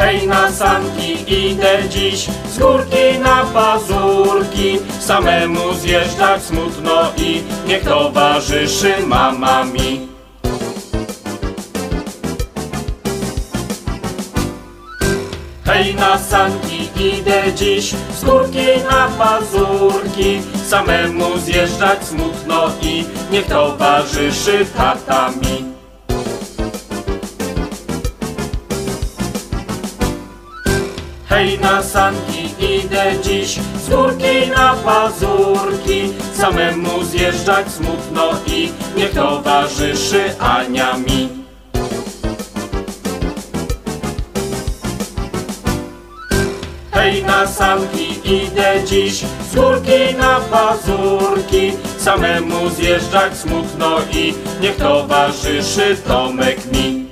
Hej, na sanki idę dziś, z górki na pazurki, samemu zjeżdżać smutno i niech towarzyszy mama mi. Hej, na sanki idę dziś, z górki na pazurki, samemu zjeżdżać smutno i niech towarzyszy tata mi. Hej, na sanki idę dziś, z górki na pazurki, samemu zjeżdżać smutno i niech towarzyszy Ania mi. Hej, na sanki idę dziś, z górki na pazurki, samemu zjeżdżać smutno i niech towarzyszy Tomek mi.